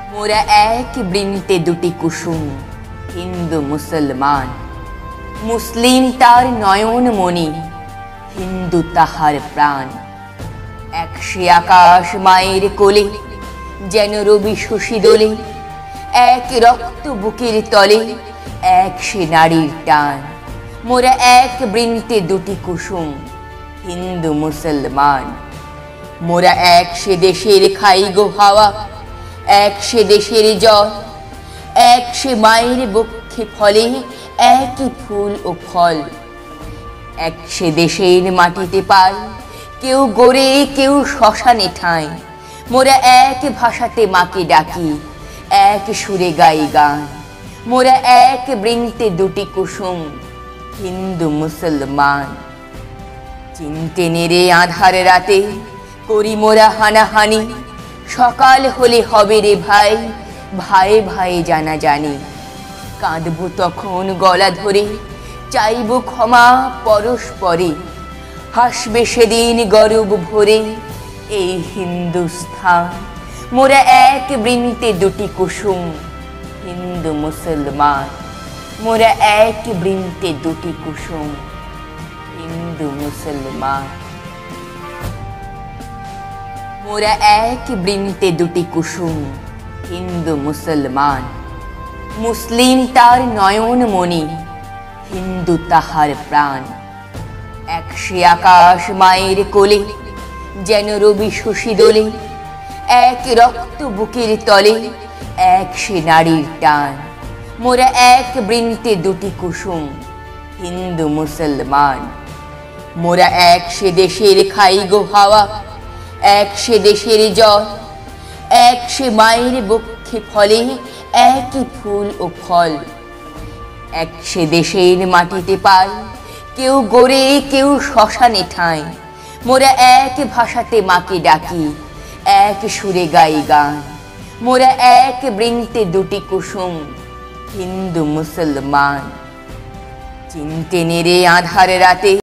মোরা এক বৃন্তে দুটি কুসুম, হিন্দু মুসলমান। মুসলিম তার নয়ন মণি, হিন্দু তাহার প্রাণ। একসে আকাশ মায়ের কোলে, যেন রবি শশী দোলে। এক রক্ত বুকের তলে, এক সে নারীর টান। মোরা এক বৃন্তে দুটি কুসুম, হিন্দু মুসলমান। মোরা এক সে দেশের খাই গো হাওয়া, এক সে দেশের জল। এক সে মায়ের বক্ষে ফলে একই ফুল ও ফল। এক সে দেশের মাটিতে পাই, কেউ গড়ে কেউ শ্মশানে ঠাঁই। মোরা এক ভাষাতে মাকে ডাকি, এক সুরে গাই গান। মোরা এক বৃন্তে দুটি কুসুম, হিন্দু মুসলমান। চিনতে নেড়ে আঁধার রাতে করি মোরা হানাহানি। সকাল হলে হবে রে ভাই, ভাই ভাই জানা জানি। কাঁদবো তখন গলা ধরে, চাইব ক্ষমা পরস্পরে। হাসবে সেদিন গর্ব ভরে এই হিন্দুস্থান। মোরা এক বৃন্তে দুটি কুসুম, হিন্দু মুসলমান। মোরা এক বৃন্তে দুটি কুসুম, হিন্দু মুসলমান। মোরা এক বৃন্তে দুটি কুসুম, হিন্দু মুসলমান। মুসলিম তার নয়ন মণি, হিন্দু তাহার প্রাণ। একসে আকাশ মায়ের কোলে, যেন রবি শশী দোলে। এক রক্ত বুকের তলে, এক সে নারীর টান। মোরা এক বৃন্তে দুটি কুসুম, হিন্দু মুসলমান। মোরা এক সে দেশের খাই গো হাওয়া, এক সে দেশের জল। এক সে মায়ের বক্ষে ফলে একই ফুল ও ফল। এক সে দেশের মাটিতে পাই, কেউ গড়ে কেউ শ্মশানে ঠাঁই। মোরা এক ভাষাতে মাকে ডাকি, এক সুরে গাই গান। মোরা এক বৃন্তে দুটি কুসুম, হিন্দু মুসলমান। চিনতে নেড়ে আঁধার রাতে